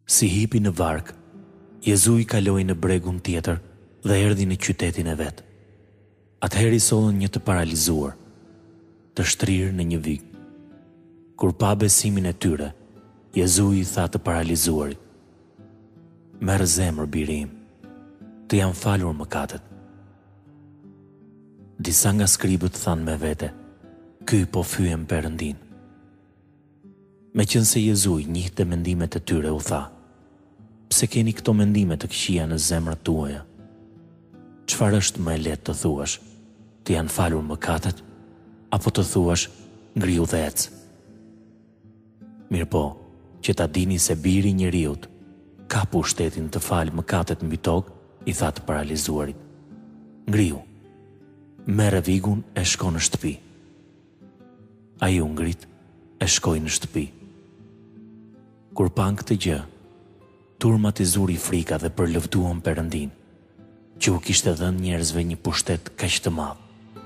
Si hipi në vark, Jezui kaloi në bregun tjetër dhe erdhi në qytetin e vet. Atëherë i sollën një të paralizuar, të shtrirë në një vig. Kur pa besimin e tyre, Jezui i tha të paralizuarit: "Merr zemër, biri im, të janë falur mëkatet." Disa nga skribët thanë me vete: "Ky po fyen Perëndin." Meqense Jezui njihte mendimet e tyre, u tha: "Pse keni këto mendime të këqija në zemrat tuaja? Çfarë është më e lehtë të thuash, të janë falur mëkatet, apo të thuash, ngriu dhe ec? Mirë po, që ta dini se biri i njeriut ka pushtetin të falë mëkatet mbi tokë," i tha të paralizuarit. "Ngriu, merre vigun e shko në shtëpi." Ai u ngrit e shkoi në shtëpi. Kur pan këtë gjë, turmat i zuri frika dhe përlëvduan Perëndin, që u kishte dhënë njerëzve një pushtet kaq të madh.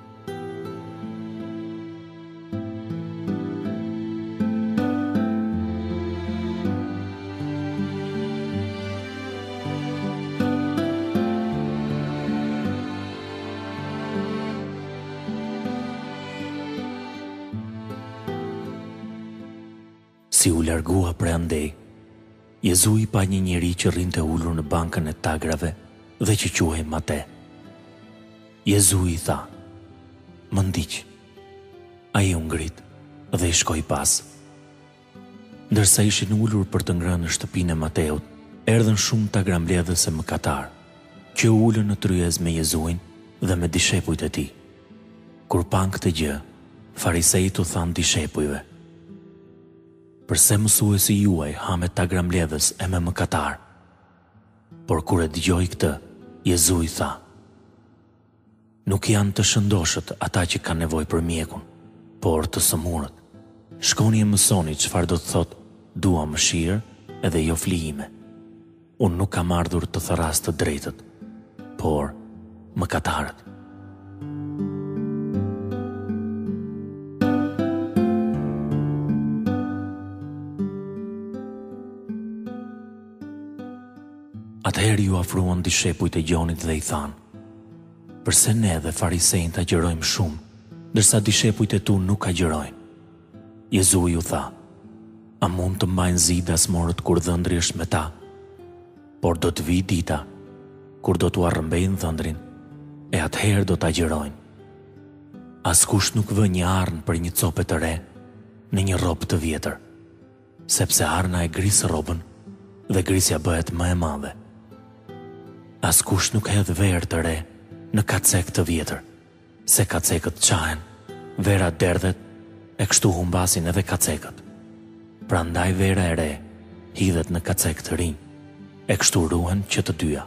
Si u largua prej andej, Jezui pa një njeri që rrinte ulur në bankën e tagrave dhe që quhej Mateut. Jezui i tha: "Më ndiq." Ai u ngrit dhe i shkoi pas. Ndërsa ishin ulur për të ngrënë në shtëpinë e Mateut, erdhën shumë tagrambledhës e mëkatar, që u ulën në tryez me Jezuin dhe me dishepujt e tij. Kur pan këtë gjë, farisejt u thanë dishepujve: "Përse mësuesi juaj ha me tagrambledhës e me mëkatar?" Por kur e dëgjoi këtë, Jezui tha: "Nuk janë të shëndoshët ata që kanë nevojë për mjekun, por të sëmurët. Shkoni e mësoni çfarë do të thotë dua mëshirë edhe jo flijime. Unë nuk kam ardhur të therras të drejtët, por mëkatarët." Atëherë ju afruan dishepujt e Gjonit dhe i thanë: "Përse ne dhe farisejt agjërojmë shumë, ndërsa dishepujt e tu nuk agjërojnë?" Jezui u tha: "A mund të mbajnë zi dasmorët kur dhëndri është me ta? Por do të vi dita kur do t'u arrëmbejnë dhëndrin, e atëherë do t'agjërojnë. Askush nuk vë një arnë për një cope të re në një rrobë të vjetër, sepse arna e grisë rrobën dhe grisja bëhet më e madhe. Askush nuk hedh verë të re në kacek të vjetër, se kacekët qahen, vera derdhet, e kështu humbasin edhe kacekët. Prandaj vera e re hidhet në kacek të rinj, e kështu ruhen që të dyja."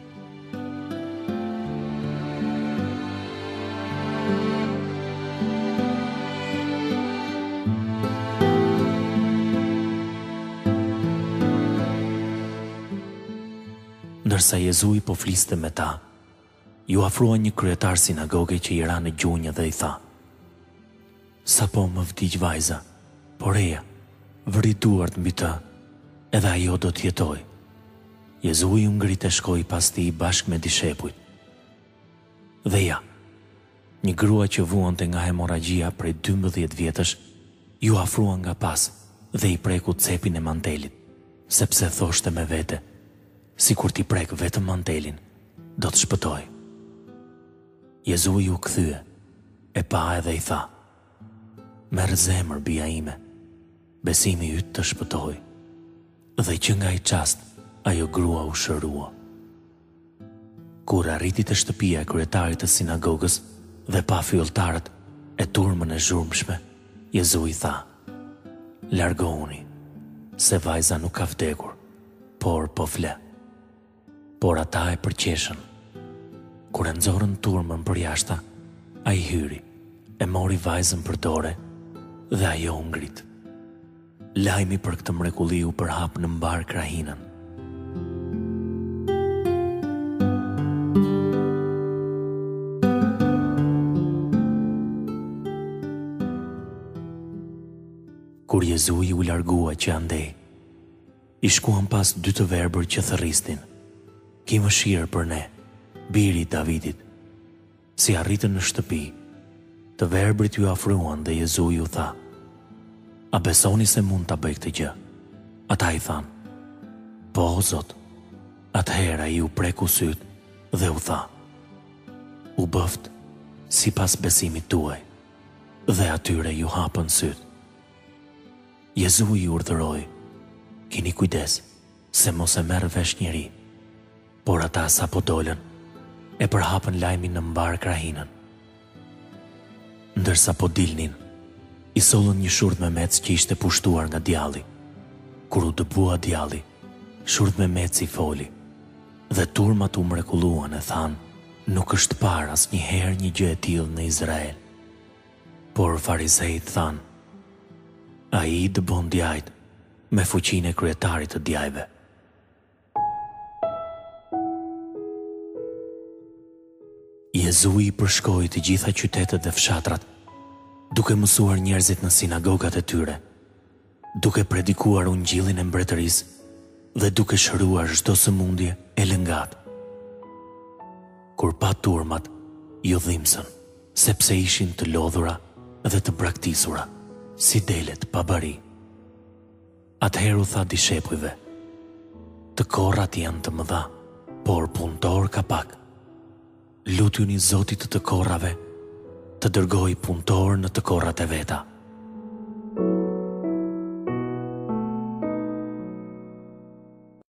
Ndërsa Jezui po fliste me ta, ju afrua një kryetar sinagoge që i ra në gjunjë dhe i tha: "Sapo më vdiq vajza, por eja, vëri duart mbi të, edhe ajo do të jetoj." Jezui u ngrit e shkoi pas tij bashkë me dishepujt. Dhe ja, një grua që vuante nga hemoragjia prej 12 vjetësh, ju afrua nga pas dhe i preku cepin e mantelit, sepse thoshte me vete: "Si kur t'i prek vetëm mantelin, do të shpëtoj." Jezui u kthye, e pa edhe i tha: "Merr zemër, bija ime, besimi yt të shpëtoi." Dhe që nga i çast, ajo grua u shërua. Kur arriti te shtëpia e kryetarit të sinagogës dhe pa fylltarët e turmën e zhurmshme, Jezui tha: "Largohuni, se vajza nuk ka vdekur, por po fle." Por ata e përqeshën. Kur e nxorën turmën për jashta, ai hyri, e mori vajzën për dore dhe ajo u ngrit. Lajmi për këtë mrekulli u përhap në mbar krahinën. Kur Jezui u largua që andej, I shkuan pas 2 të verbër që thërrisnin. Ki mëshirë për ne, biri i Davidit. Si arritën në shtëpi, të verbrit ju afruan dhe Jezu ju tha: A besoni se mund ta bëj këtë gjë? Ata i thanë: Po, o Zot. Atëherë ai u preku syt dhe u tha: U bëft sipas besimit tuaj. Dhe atyre ju hapën syt. Jezu i urdhëroi: Kini kujdes se mos e merr vesh njeri. Por ata sa po dolën, e përhapën lajmin në mbar krahinën. Ndërsa po dilnin, i sollën një shurt me mec që ishte pushtuar nga djalli. Kur u dëbua djalli, shurt me mec i foli, dhe turmat u mrekulluan e thanë: Nuk është parë asnjëherë një gjë e tillë në Izrael. Por farizejt thanë: Ai dëbon djajt me fuqinë e kryetarit të djajve. Jezu i përshkoi të gjitha qytetet dhe fshatrat, duke mësuar njerëzit në sinagogat e tyre, duke predikuar ungjillin e mbretërisë dhe duke shëruar çdo sëmundje e lëngat. Kur pa turmat, ju dhimbsën, sepse ishin të lodhura dhe të braktisura, si delet pa bari. Atëherë u tha dishepujve: Të korrat janë të mëdha, por punëtor ka pak. Lutuni Zotit të korrave të dërgoj punëtor në të korrat e veta.